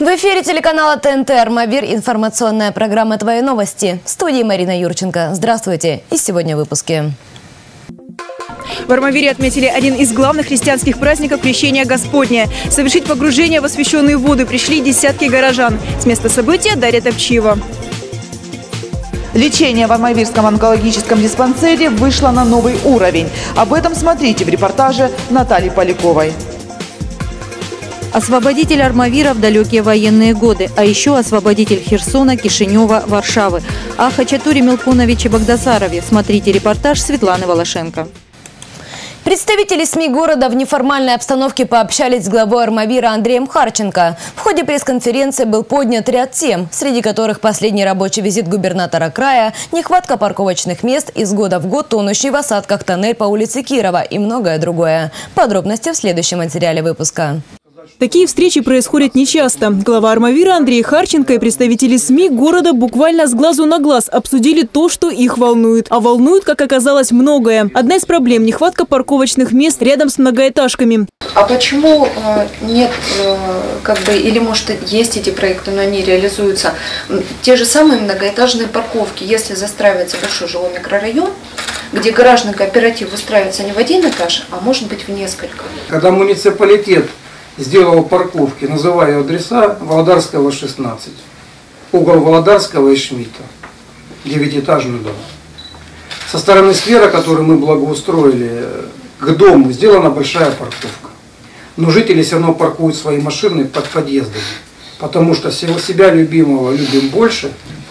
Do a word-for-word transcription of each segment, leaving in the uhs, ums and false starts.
В эфире телеканала ТНТ «Армавир» информационная программа «Твои новости». В студии Марина Юрченко. Здравствуйте. И сегодня в выпуске. В Армавире отметили один из главных христианских праздников – Крещение Господне. Совершить погружение в освященные воды пришли десятки горожан. С места события Дарья Топчиева. Лечение в Армавирском онкологическом диспансере вышло на новый уровень. Об этом смотрите в репортаже Натальи Поляковой. Освободитель Армавира в далекие военные годы, а еще освободитель Херсона, Кишинева, Варшавы. О Хачатуре Мелконовиче Багдасарове смотрите репортаж Светланы Волошенко. Представители СМИ города в неформальной обстановке пообщались с главой Армавира Андреем Харченко. В ходе пресс-конференции был поднят ряд тем, среди которых последний рабочий визит губернатора края, нехватка парковочных мест, из года в год тонущий в осадках тоннель по улице Кирова и многое другое. Подробности в следующем материале выпуска. Такие встречи происходят нечасто. Глава Армавира Андрей Харченко и представители СМИ города буквально с глазу на глаз обсудили то, что их волнует. А волнует, как оказалось, многое. Одна из проблем – нехватка парковочных мест рядом с многоэтажками. А почему э, нет, э, как бы, или может есть эти проекты, но они реализуются? Те же самые многоэтажные парковки, если застраивается большой жилой микрорайон, где гаражный кооператив устраивается не в один этаж, а может быть в несколько. Когда муниципалитет сделал парковки, называя адреса: Володарского, шестнадцать, угол Володарского и Шмидта, девятиэтажный дом. Со стороны сквера, который мы благоустроили, к дому сделана большая парковка. Но жители все равно паркуют свои машины под подъездами, потому что себя любимого любим больше.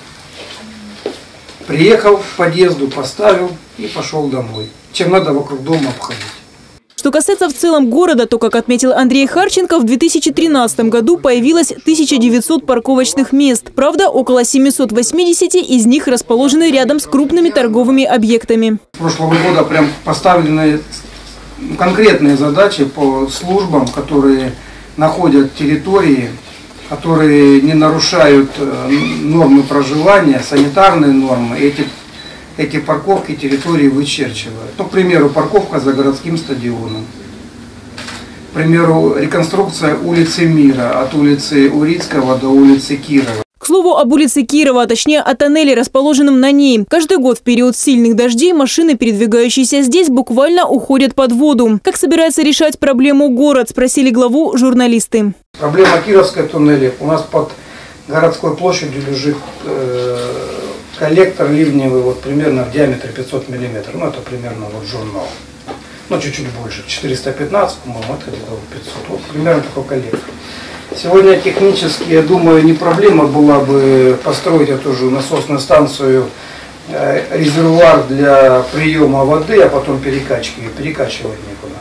Приехал к подъезду, поставил и пошел домой, чем надо вокруг дома обходить. Что касается в целом города, то, как отметил Андрей Харченко, в две тысячи тринадцатом году появилось тысяча девятьсот парковочных мест. Правда, около семисот восьмидесяти из них расположены рядом с крупными торговыми объектами. С прошлого года прям поставлены конкретные задачи по службам, которые находят территории, которые не нарушают нормы проживания, санитарные нормы. Эти Эти парковки территории вычерчивают. Ну, к примеру, парковка за городским стадионом. К примеру, реконструкция улицы Мира от улицы Урицкого до улицы Кирова. К слову об улице Кирова, а точнее о тоннеле, расположенном на ней. Каждый год в период сильных дождей машины, передвигающиеся здесь, буквально уходят под воду. Как собирается решать проблему город, спросили главу журналисты. Проблема Кировской туннеля. У нас под городской площадью лежит э, коллектор ливневый, вот примерно в диаметре пятьсот миллиметров. Ну, это примерно вот журнал. Ну, чуть-чуть больше. четыреста пятнадцать, по-моему, это где-то пятьсот. Вот примерно такой коллектор. Сегодня технически, я думаю, не проблема была бы построить эту же насосную станцию, э, резервуар для приема воды, а потом перекачки. Перекачивать некуда.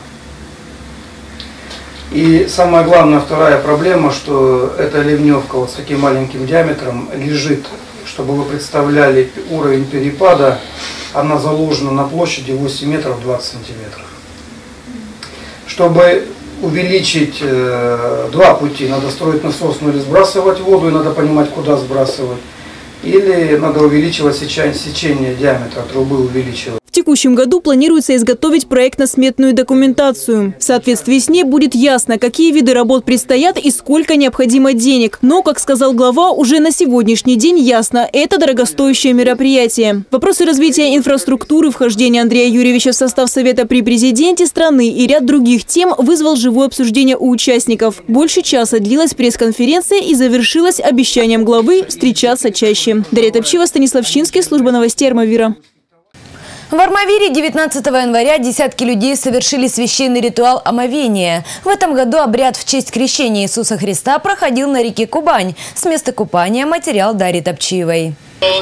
И самая главная, вторая проблема, что эта ливневка вот с таким маленьким диаметром лежит, чтобы вы представляли уровень перепада, она заложена на площади восемь метров двадцать сантиметров. Чтобы увеличить э, два пути, надо строить насосную или сбрасывать воду, и надо понимать, куда сбрасывать, или надо увеличивать сечение, сечение диаметра трубы, увеличивать. В текущем году планируется изготовить проектно-сметную документацию. В соответствии с ней будет ясно, какие виды работ предстоят и сколько необходимо денег. Но, как сказал глава, уже на сегодняшний день ясно – это дорогостоящее мероприятие. Вопросы развития инфраструктуры, вхождения Андрея Юрьевича в состав Совета при президенте страны и ряд других тем вызвал живое обсуждение у участников. Больше часа длилась пресс-конференция и завершилась обещанием главы встречаться чаще. Дарья Топчиева, Станислав Щинский, служба новостей Армавира. В Армавире девятнадцатого января десятки людей совершили священный ритуал омовения. В этом году обряд в честь крещения Иисуса Христа проходил на реке Кубань. С места купания материал Дарьи Топчиевой.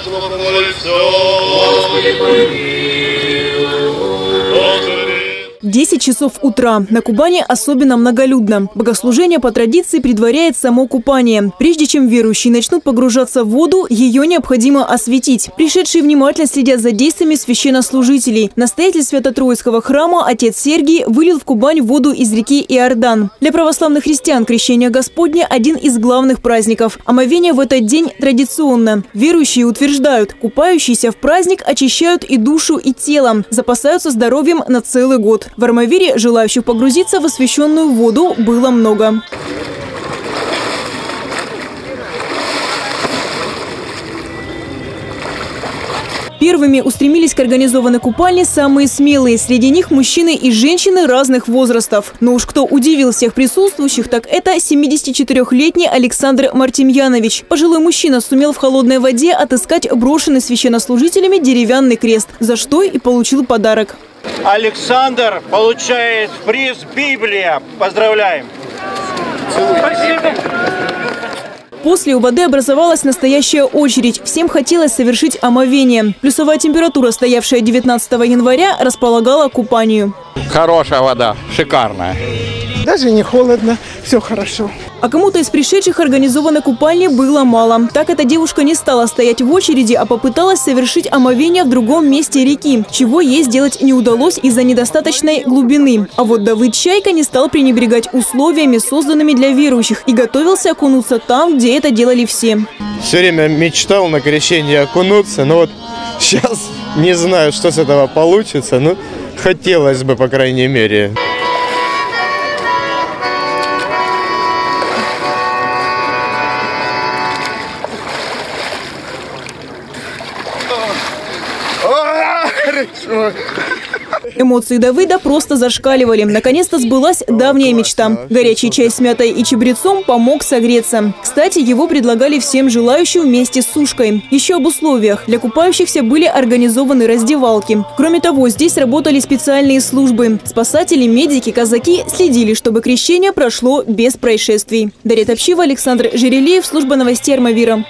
десять часов утра. На Кубани особенно многолюдно. Богослужение по традиции предваряет само купание. Прежде чем верующие начнут погружаться в воду, ее необходимо осветить. Пришедшие внимательно следят за действиями священнослужителей. Настоятель Свято-Троицкого храма отец Сергий вылил в Кубань воду из реки Иордан. Для православных христиан Крещение Господне – один из главных праздников. Омовение в этот день традиционно. Верующие утверждают, купающиеся в праздник очищают и душу, и тело, запасаются здоровьем на целый год. В Армавире желающих погрузиться в освященную воду было много. Первыми устремились к организованной купальне самые смелые. Среди них мужчины и женщины разных возрастов. Но уж кто удивил всех присутствующих, так это семидесятичетырёхлетний Александр Мартемьянович. Пожилой мужчина сумел в холодной воде отыскать брошенный священнослужителями деревянный крест, за что и получил подарок. Александр получает приз «Библия». Поздравляем! Спасибо! После у воды образовалась настоящая очередь. Всем хотелось совершить омовение. Плюсовая температура, стоявшая девятнадцатого января, располагала к купанию. Хорошая вода, шикарная. Даже не холодно, все хорошо. А кому-то из пришедших организованной купальни было мало. Так эта девушка не стала стоять в очереди, а попыталась совершить омовение в другом месте реки, чего ей сделать не удалось из-за недостаточной глубины. А вот Давыд Чайка не стал пренебрегать условиями, созданными для верующих, и готовился окунуться там, где это делали все. Все время мечтал на крещение окунуться, но вот сейчас не знаю, что с этого получится, но хотелось бы, по крайней мере. Эмоции Давыда просто зашкаливали. Наконец-то сбылась давняя мечта. Горячий чай с мятой и чабрецом помог согреться. Кстати, его предлагали всем желающим вместе с сушкой. Еще об условиях. Для купающихся были организованы раздевалки. Кроме того, здесь работали специальные службы. Спасатели, медики, казаки следили, чтобы крещение прошло без происшествий. Дарья Топчива, Александр Жерелеев, служба новостей Армавира.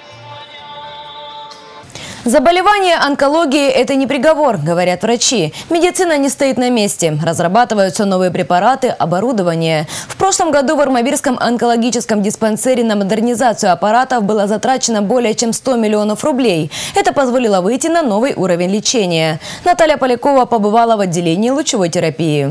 Заболевание онкологии – это не приговор, говорят врачи. Медицина не стоит на месте. Разрабатываются новые препараты, оборудование. В прошлом году в Армавирском онкологическом диспансере на модернизацию аппаратов было затрачено более чем сто миллионов рублей. Это позволило выйти на новый уровень лечения. Наталья Полякова побывала в отделении лучевой терапии.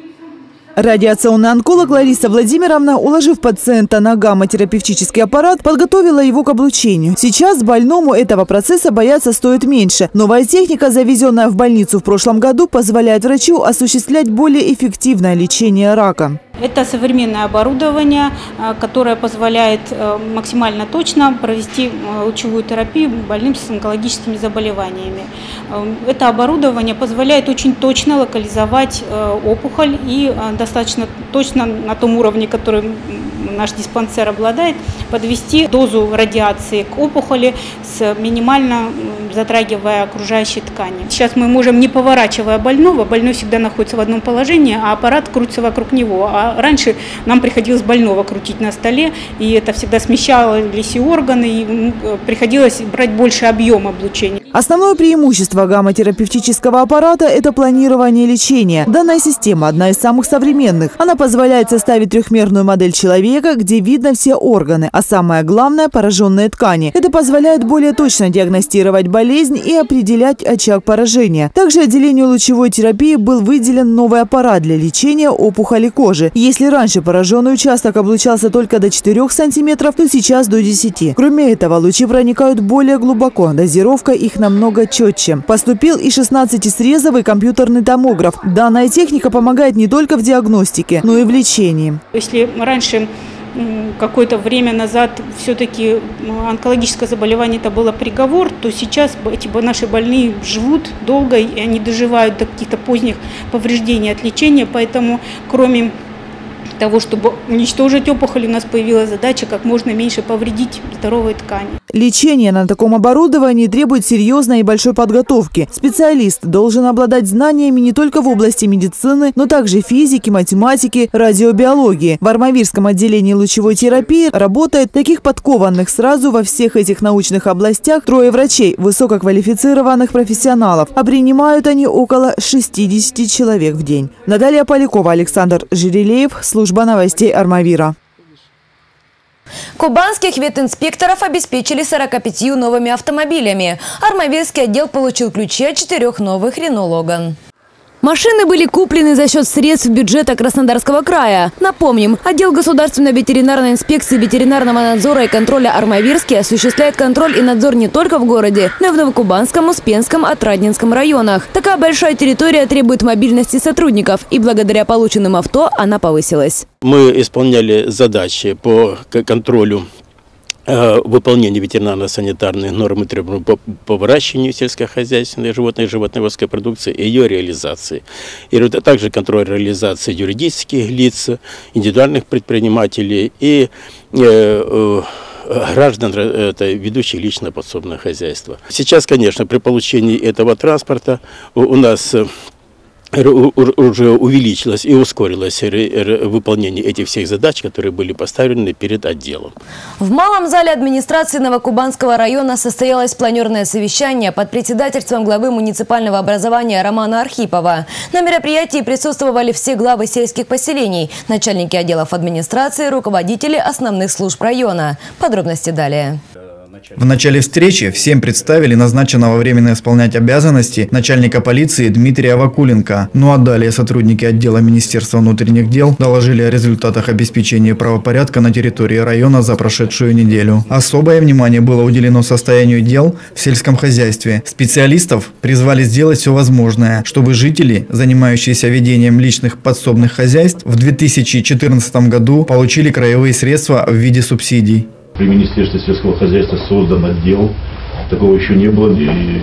Радиационный онколог Лариса Владимировна, уложив пациента на гамма-терапевтический аппарат, подготовила его к облучению. Сейчас больному этого процесса бояться стоит меньше. Новая техника, завезенная в больницу в прошлом году, позволяет врачу осуществлять более эффективное лечение рака. Это современное оборудование, которое позволяет максимально точно провести лучевую терапию больным с онкологическими заболеваниями. Это оборудование позволяет очень точно локализовать опухоль и достаточно точно на том уровне, который наш диспансер обладает, подвести дозу радиации к опухоли, с минимально затрагивая окружающие ткани. Сейчас мы можем, не поворачивая больного, больной всегда находится в одном положении, а аппарат крутится вокруг него. А раньше нам приходилось больного крутить на столе, и это всегда смещались и органы, и приходилось брать больше объем облучения. Основное преимущество гамма-терапевтического аппарата – это планирование лечения. Данная система одна из самых современных. Она позволяет составить трехмерную модель человека, где видно все органы, а самое главное – пораженные ткани. Это позволяет более точно диагностировать болезнь и определять очаг поражения. Также отделению лучевой терапии был выделен новый аппарат для лечения опухоли кожи. Если раньше пораженный участок облучался только до четырёх сантиметров, то сейчас до десяти. Кроме этого, лучи проникают более глубоко, дозировка их намного четче. Поступил и шестнадцатисрезовый компьютерный томограф. Данная техника помогает не только в диагностике, но и в лечении. Если раньше какое-то время назад все-таки онкологическое заболевание это было приговор, то сейчас эти наши больные живут долго, и они доживают до каких-то поздних повреждений от лечения, поэтому кроме того, чтобы уничтожить опухоль, у нас появилась задача как можно меньше повредить здоровые ткани. Лечение на таком оборудовании требует серьезной и большой подготовки. Специалист должен обладать знаниями не только в области медицины, но также физики, математики, радиобиологии. В Армавирском отделении лучевой терапии работает таких подкованных сразу во всех этих научных областях трое врачей, высококвалифицированных профессионалов, а принимают они около шестидесяти человек в день. Наталья Полякова, Александр Жерелеев, служба новостей Армавира. Кубанских ветинспекторов обеспечили сороками пятью новыми автомобилями. Армавирский отдел получил ключи от четырех новых Рено Логан. Машины были куплены за счет средств бюджета Краснодарского края. Напомним, отдел государственной ветеринарной инспекции, ветеринарного надзора и контроля Армавирский осуществляет контроль и надзор не только в городе, но и в Новокубанском, Успенском, Отрадненском районах. Такая большая территория требует мобильности сотрудников, и благодаря полученным авто она повысилась. Мы исполняли задачи по контролю выполнение ветеринарно-санитарных норм и требований по, по выращиванию сельскохозяйственной животной и животноводской продукции и ее реализации. И это также контроль реализации юридических лиц, индивидуальных предпринимателей и э, э, граждан, это, ведущих личное подсобное хозяйство. Сейчас, конечно, при получении этого транспорта у, у нас уже увеличилось и ускорилось выполнение этих всех задач, которые были поставлены перед отделом. В малом зале администрации Новокубанского района состоялось планерное совещание под председательством главы муниципального образования Романа Архипова. На мероприятии присутствовали все главы сельских поселений, начальники отделов администрации, руководители основных служб района. Подробности далее. В начале встречи всем представили назначенного временно исполнять обязанности начальника полиции Дмитрия Вакуленко. Ну а далее сотрудники отдела Министерства внутренних дел доложили о результатах обеспечения правопорядка на территории района за прошедшую неделю. Особое внимание было уделено состоянию дел в сельском хозяйстве. Специалистов призвали сделать все возможное, чтобы жители, занимающиеся ведением личных подсобных хозяйств, в две тысячи четырнадцатом году получили краевые средства в виде субсидий. При Министерстве сельского хозяйства создан отдел, такого еще не было,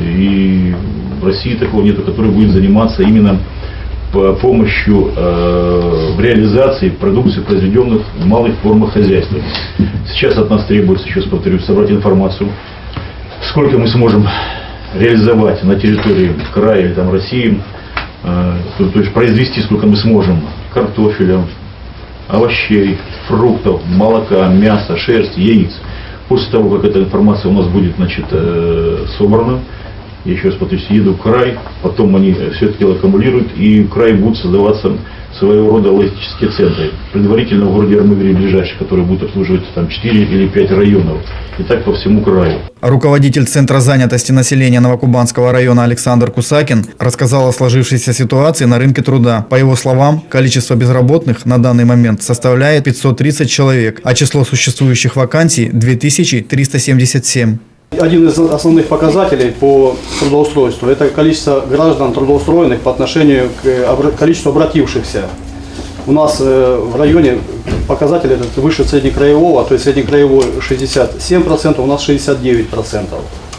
и в России такого нету, который будет заниматься именно по помощью э, в реализации продукции, произведенных в малых формах хозяйства. Сейчас от нас требуется, еще раз повторюсь, собрать информацию, сколько мы сможем реализовать на территории края или там России, э, то, то есть произвести, сколько мы сможем картофеля, овощей, фруктов, молока, мяса, шерсти, яиц. После того, как эта информация у нас будет, значит, собрана, я еще раз повторюсь, еду в край, потом они все это дело аккумулируют, и в крае будут создаваться своего рода логистические центры. Предварительно в городе Армавире ближайший, который будет обслуживать там четыре или пять районов. И так по всему краю. Руководитель Центра занятости населения Новокубанского района Александр Кусакин рассказал о сложившейся ситуации на рынке труда. По его словам, количество безработных на данный момент составляет пятьсот тридцать человек, а число существующих вакансий – две тысячи триста семьдесят семь. Один из основных показателей по трудоустройству – это количество граждан трудоустроенных по отношению к количеству обратившихся. У нас в районе показатель этот выше среднекраевого, то есть среднекраевой шестьдесят семь процентов, у нас шестьдесят девять процентов.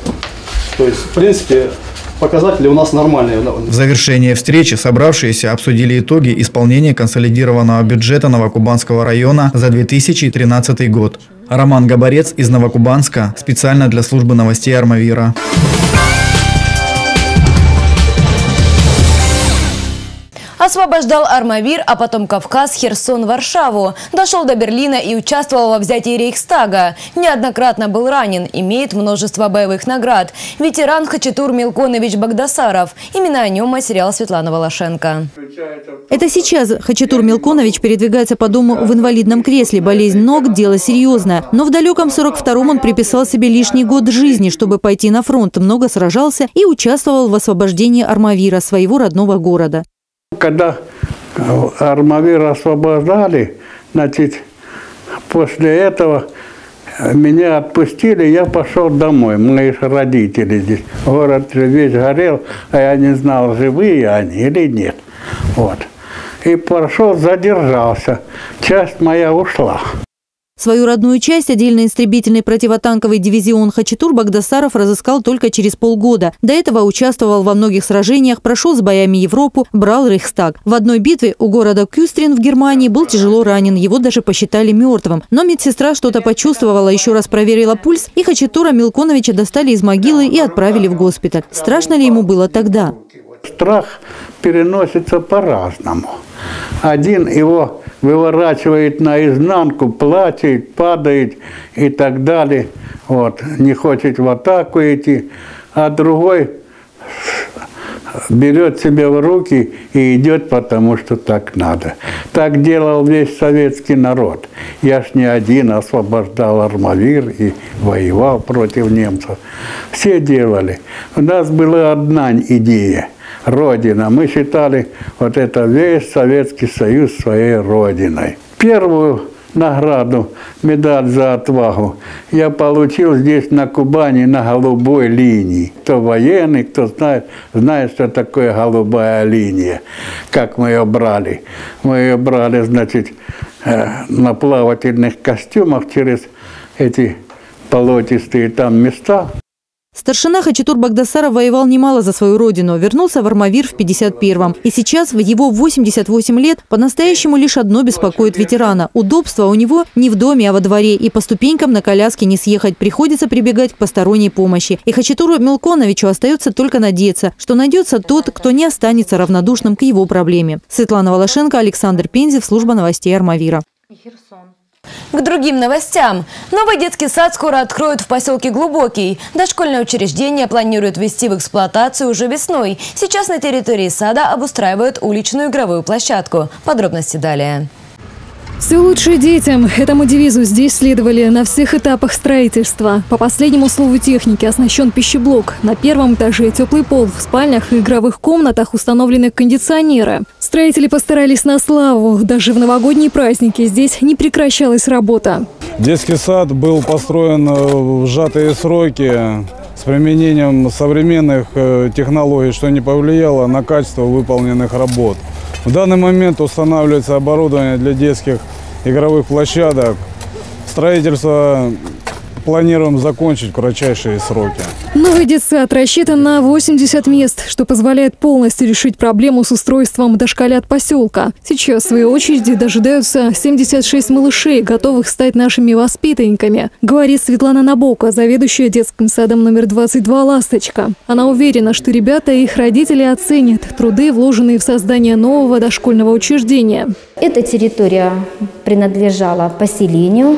То есть, в принципе, показатели у нас нормальные. В завершении встречи собравшиеся обсудили итоги исполнения консолидированного бюджета Новокубанского района за две тысячи тринадцатый год. Роман Габарец из Новокубанска специально для службы новостей Армавира. Освобождал Армавир, а потом Кавказ, Херсон, Варшаву. Дошел до Берлина и участвовал во взятии Рейхстага. Неоднократно был ранен, имеет множество боевых наград. Ветеран Хачатур Мелконович Багдасаров. Именно о нем материал Светлана Волошенко. Это сейчас Хачатур Мелконович передвигается по дому в инвалидном кресле. Болезнь ног – дело серьезное. Но в далеком сорок втором он приписал себе лишний год жизни, чтобы пойти на фронт. Много сражался и участвовал в освобождении Армавира, своего родного города. Когда Армавир освобождали, значит, после этого меня отпустили, я пошел домой. Мои родители здесь. Город весь горел, а я не знал, живые они или нет. Вот. И пошел, задержался. Часть моя ушла. Свою родную часть, отдельно истребительный противотанковый дивизион Хачатур, Багдасаров разыскал только через полгода. До этого участвовал во многих сражениях, прошел с боями Европу, брал Рейхстаг. В одной битве у города Кюстрин в Германии был тяжело ранен, его даже посчитали мертвым. Но медсестра что-то почувствовала, еще раз проверила пульс, и Хачатура Мелконовича достали из могилы и отправили в госпиталь. Страшно ли ему было тогда? Страх переносится по-разному. Один его выворачивает наизнанку, плачет, падает и так далее. Вот, не хочет в атаку идти. А другой берет себя в руки и идет, потому что так надо. Так делал весь советский народ. Я ж не один освобождал Армавир и воевал против немцев. Все делали. У нас была одна идея. Родина. Мы считали вот это весь Советский Союз своей родиной. Первую награду, медаль за отвагу, я получил здесь на Кубани на голубой линии. Кто военный, кто знает, знает, что такое голубая линия, как мы ее брали. Мы ее брали, значит, на плавательных костюмах через эти болотистые там места. Старшина Хачатур Багдасаров воевал немало за свою родину. Вернулся в Армавир в пятьдесят первом. И сейчас, в его восемьдесят восемь лет, по-настоящему лишь одно беспокоит ветерана. Удобства у него не в доме, а во дворе. И по ступенькам на коляске не съехать. Приходится прибегать к посторонней помощи. И Хачатуру Мелконовичу остается только надеяться, что найдется тот, кто не останется равнодушным к его проблеме. Светлана Волошенко, Александр Пензев, служба новостей Армавира. К другим новостям. Новый детский сад скоро откроют в поселке Глубокий. Дошкольное учреждение планируют ввести в эксплуатацию уже весной. Сейчас на территории сада обустраивают уличную игровую площадку. Подробности далее. Все лучше детям. Этому девизу здесь следовали на всех этапах строительства. По последнему слову техники оснащен пищеблок. На первом этаже теплый пол. В спальнях и игровых комнатах установлены кондиционеры. Строители постарались на славу. Даже в новогодние праздники здесь не прекращалась работа. Детский сад был построен в сжатые сроки с применением современных технологий, что не повлияло на качество выполненных работ. В данный момент устанавливается оборудование для детских игровых площадок. Строительство планируем закончить в кратчайшие сроки. Новый детсад рассчитан на восемьдесят мест, что позволяет полностью решить проблему с устройством дошколят поселка. Сейчас, в свою очередь, дожидаются семьдесят шесть малышей, готовых стать нашими воспитанниками, говорит Светлана Набока, заведующая детским садом номер двадцать два «Ласточка». Она уверена, что ребята и их родители оценят труды, вложенные в создание нового дошкольного учреждения. Эта территория принадлежала поселению.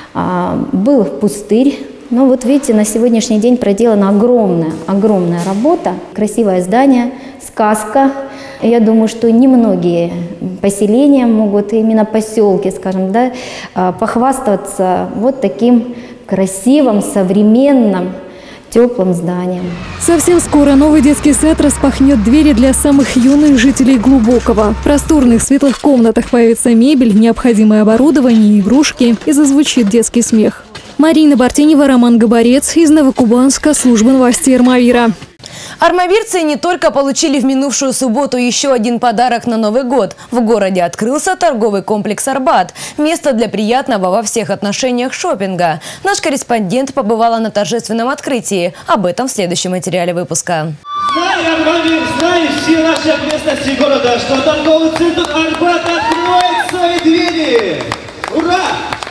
Был пустырь, но вот видите, на сегодняшний день проделана огромная, огромная работа, красивое здание, сказка. Я думаю, что немногие поселения могут, именно поселки, скажем, да, похвастаться вот таким красивым, современным, теплым зданием. Совсем скоро новый детский сад распахнет двери для самых юных жителей Глубокого. В просторных светлых комнатах появится мебель, необходимое оборудование, игрушки и зазвучит детский смех. Марина Бартенева, Роман Габарец из Новокубанска, служба новостей Армавира. Армавирцы не только получили в минувшую субботу еще один подарок на Новый год. В городе открылся торговый комплекс «Арбат». Место для приятного во всех отношениях шопинга. Наш корреспондент побывала на торжественном открытии. Об этом в следующем материале выпуска. Знай, Армавир, знай все наши окрестности города, что торговый центр «Арбат» откроет свои двери. Ура!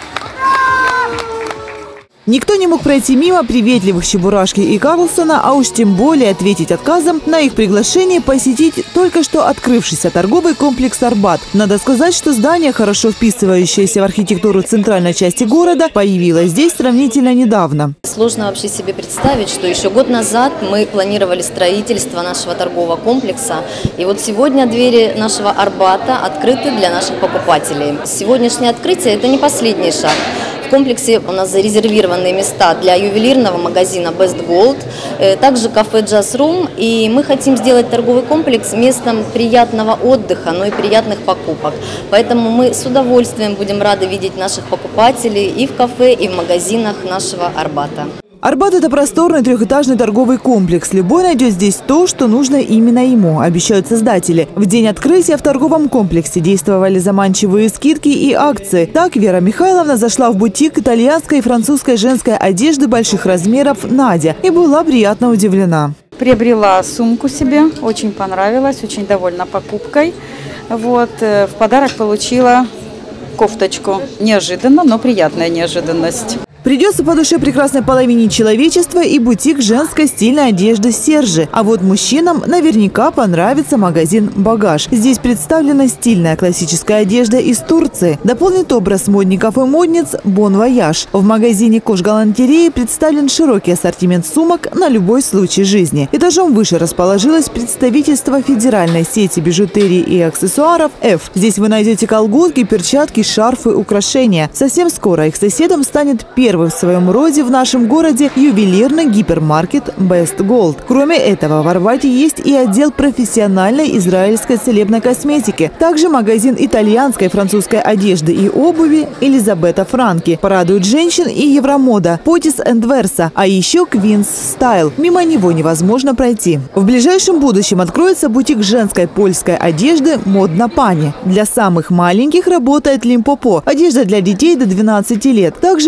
Никто не мог пройти мимо приветливых Чебурашки и Карлсона, а уж тем более ответить отказом на их приглашение посетить только что открывшийся торговый комплекс «Арбат». Надо сказать, что здание, хорошо вписывающееся в архитектуру центральной части города, появилось здесь сравнительно недавно. Сложно вообще себе представить, что еще год назад мы планировали строительство нашего торгового комплекса. И вот сегодня двери нашего «Арбата» открыты для наших покупателей. Сегодняшнее открытие – это не последний шаг. В комплексе у нас зарезервированы места для ювелирного магазина Best Gold, также кафе Jazz Room. И мы хотим сделать торговый комплекс местом приятного отдыха, но и приятных покупок. Поэтому мы с удовольствием будем рады видеть наших покупателей и в кафе, и в магазинах нашего «Арбата». «Арбат» – это просторный трехэтажный торговый комплекс. Любой найдет здесь то, что нужно именно ему, обещают создатели. В день открытия в торговом комплексе действовали заманчивые скидки и акции. Так Вера Михайловна зашла в бутик итальянской и французской женской одежды больших размеров «Надя» и была приятно удивлена. Приобрела сумку себе, очень понравилась, очень довольна покупкой. Вот, в подарок получила кофточку. Неожиданно, но приятная неожиданность. Придется по душе прекрасной половине человечества и бутик женской стильной одежды «Сержи». А вот мужчинам наверняка понравится магазин «Багаж». Здесь представлена стильная классическая одежда из Турции. Дополнит образ модников и модниц «Бон Вояж». В магазине «Кожгалантереи» представлен широкий ассортимент сумок на любой случай жизни. Этажом выше расположилось представительство федеральной сети бижутерии и аксессуаров «F». Здесь вы найдете колготки, перчатки, шарфы, украшения. Совсем скоро их соседом станет первый в своем роде в нашем городе ювелирный гипермаркет Best Gold. Кроме этого, в «Арбате» есть и отдел профессиональной израильской целебной косметики. Также магазин итальянской и французской одежды и обуви «Элизабета Франки». Порадует женщин и Евромода, Потис энд Верса, а еще Queen's Style. Мимо него невозможно пройти. В ближайшем будущем откроется бутик женской польской одежды «Модна Пани». Для самых маленьких работает Лимпопо – одежда для детей до двенадцати лет. Также в «Арбате»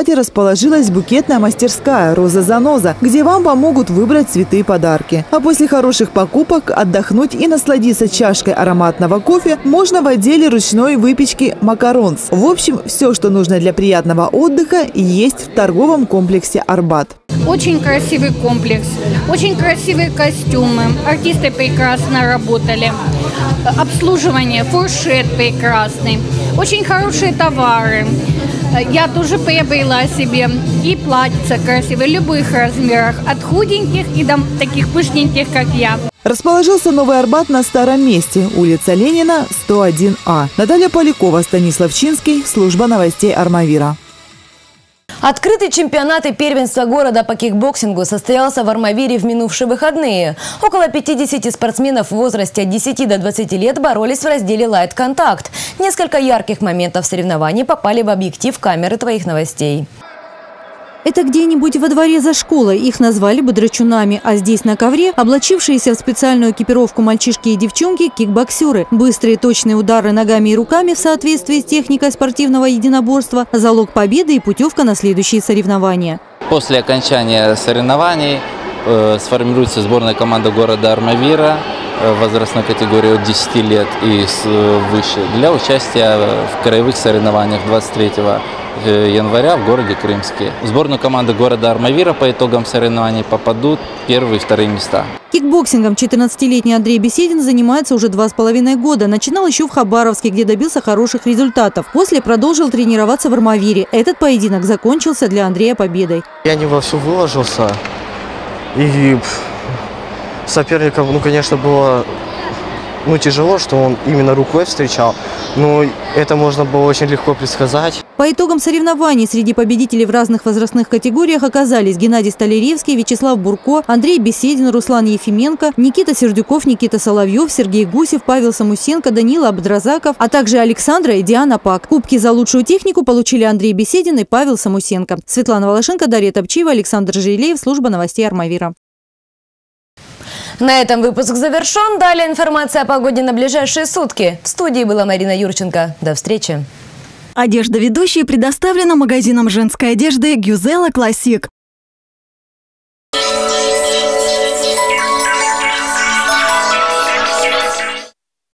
Арбате расположилась букетная мастерская «Роза Заноза», где вам помогут выбрать цветы и подарки. А после хороших покупок отдохнуть и насладиться чашкой ароматного кофе можно в отделе ручной выпечки «Макаронс». В общем, все, что нужно для приятного отдыха, есть в торговом комплексе «Арбат». Очень красивый комплекс, очень красивые костюмы, артисты прекрасно работали, обслуживание, фуршет прекрасный, очень хорошие товары. Я тоже приобрела себе и платьица красивые, любых размерах, от худеньких и до таких пышненьких, как я. Расположился Новый Арбат на старом месте, улица Ленина, сто один А. Наталья Полякова, Станислав Чинский, служба новостей Армавира. Открытый чемпионат и первенство города по кикбоксингу состоялся в Армавире в минувшие выходные. Около пятидесяти спортсменов в возрасте от десяти до двадцати лет боролись в разделе «Лайт-контакт». Несколько ярких моментов соревнований попали в объектив камеры твоих новостей. Это где-нибудь во дворе за школой. Их назвали бы драчунами. А здесь на ковре облачившиеся в специальную экипировку мальчишки и девчонки – кикбоксеры. Быстрые точные удары ногами и руками в соответствии с техникой спортивного единоборства – залог победы и путевка на следующие соревнования. После окончания соревнований э, сформируется сборная команда города Армавира э, в возрастной категории от десяти лет и с, э, выше для участия в краевых соревнованиях двадцать третьего января в городе Крымске. В сборную команды города Армавира по итогам соревнований попадут первые и вторые места. Кикбоксингом четырнадцатилетний Андрей Беседин занимается уже два с половиной года. Начинал еще в Хабаровске, где добился хороших результатов. После продолжил тренироваться в Армавире. Этот поединок закончился для Андрея победой. Я не во все выложился. И соперником, ну, конечно, было ну, тяжело, что он именно рукой встречал. Но это можно было очень легко предсказать. По итогам соревнований среди победителей в разных возрастных категориях оказались Геннадий Столяревский, Вячеслав Бурко, Андрей Беседин, Руслан Ефименко, Никита Сердюков, Никита Соловьев, Сергей Гусев, Павел Самусенко, Данила Абдразаков, а также Александра и Диана Пак. Кубки за лучшую технику получили Андрей Беседин и Павел Самусенко. Светлана Волошенко, Дарья Топчиева, Александр Жилеев, служба новостей Армавира. На этом выпуск завершен. Далее информация о погоде на ближайшие сутки. В студии была Марина Юрченко. До встречи. Одежда ведущей предоставлена магазином женской одежды «Гюзела Классик».